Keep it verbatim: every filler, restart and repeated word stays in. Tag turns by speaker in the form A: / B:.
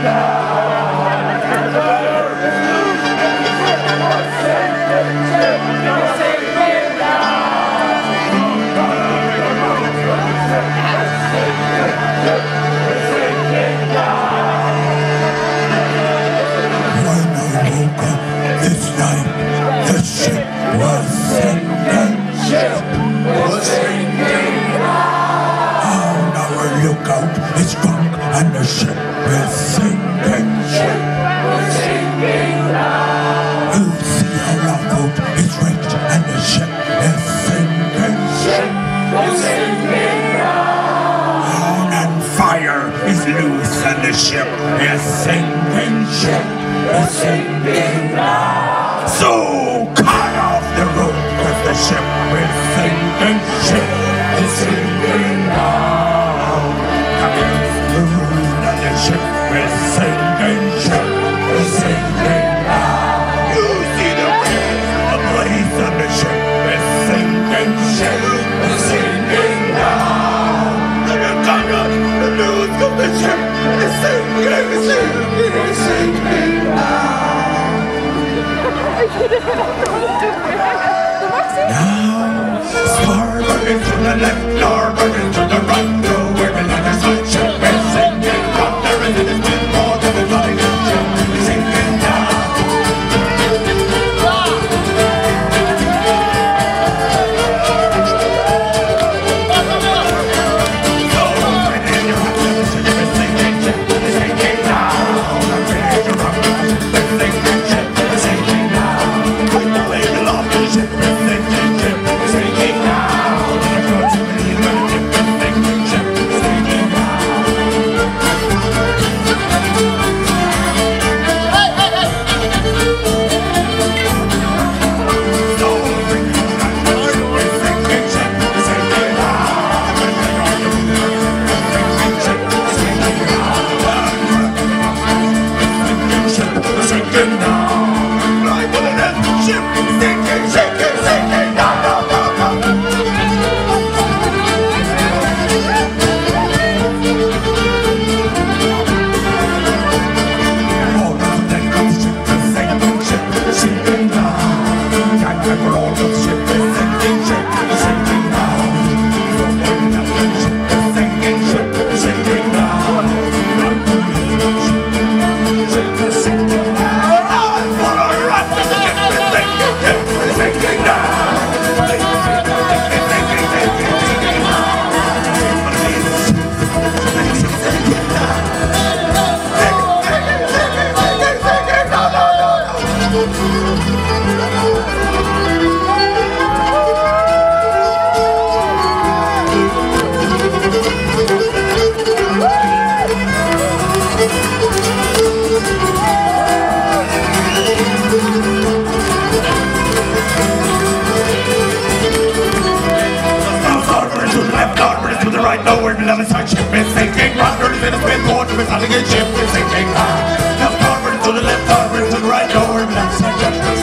A: It's drunk and the ship is sinking. Ship is sinking now. You see how our boat is wrecked and the ship is sinking. Ship is sinking now. On and fire is loose and the ship is sinking. Ship is sinking now. So cut off the rope cause the ship is sinking. Ship is sinking now. The ship is sinking, ship is sinking now. You see the red ablaze and the ship is sinking, ship is sinking now. And the thunder, the news of the ship is sinking, sinking, is sinking now. Now, starboard into the left, starboard into the right, go where the other side ship is sinking. And it's been more than a bloody ship is sinking down. So when in your heart the ship is sinking, ship is sinking down. I'm ready to rock the ship is sinking, ship is sinking down. With the wave aloft the ship is sinking, ship is sinking down. And I go to believe when the ship is sinking, ship is sinking down. Nowhere below the side ship is sinking. Rounders in a spin water is not a good ship is sinking. Now starboard to the left, starboard to the right. Nowhere below the side ship is